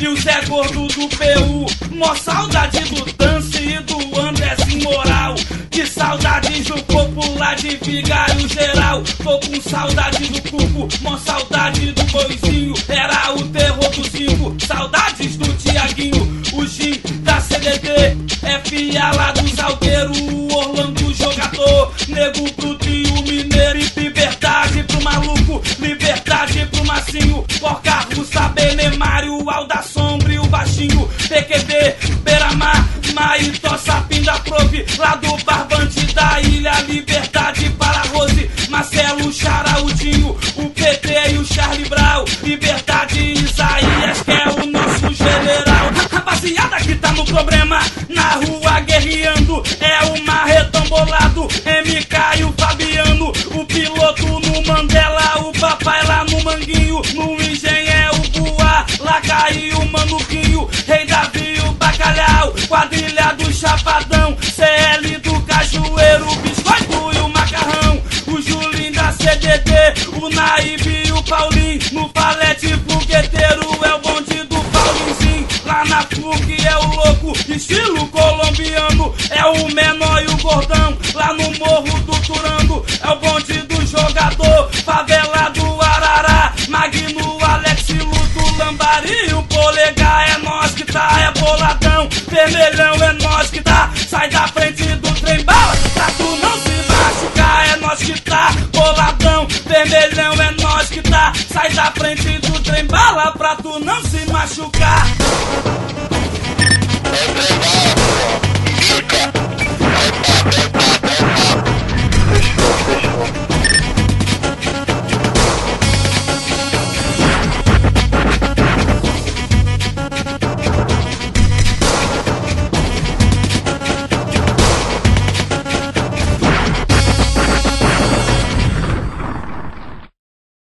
e o Zé Gordo do PU. Mó saudade do Dance e do André Sem Moral. Que saudades do popular de Vigário Geral. Tô com saudade do Cuco, mó saudade do Boizinho. Era o terror do 5, saudades do Tiaguinho. O Gin da CDD, FA lá do Salgueiro. O Orlando jogador, Nego Bruto e o Mineiro. E liberdade pro maluco, liberdade pro Massinho. Porca Russa, Benemário, Alda Sombra e o Baixinho. PQD, Beira-Mar, Maitó, Sapinda, Prove. Lá do Barbante da Ilha, liberdade para Rose. Marcelo, Charaudinho, o PT e o Charlie Brown. Liberdade, Isaías, que é o nosso general. Rapaziada que tá no problema, na rua guerreando. É o Marretão bolado, MK e o Fabiano. O piloto no Mandela, o papai lá no Manguinho. No Engenho é o Boa, lá caiu o Manuquinho. Rei Davi, o Bacalhau, quadrilha do Chapadão. CL do Cajueiro, o Biscoito e o Macarrão. O Julinho da CDD, o Naíbe e o Paulinho. No Palete Fogueteiro é o bonde do Paulinzinho. Lá na FUC é o louco, estilo colombiano. É o menor e o gordão, lá no Morro do Turango. É o bonde do jogador, favela do Arará. Magno, Alex, Luto, Lambari, o Polegar. É nós que tá, é boladão. Vermelhão é nós que tá. Sai da frente do trem bala, pra tu não se machucar. É nós que tá, boladão. Vermelhão é nós que tá. Sai da frente do trem bala, pra tu não se machucar. Fica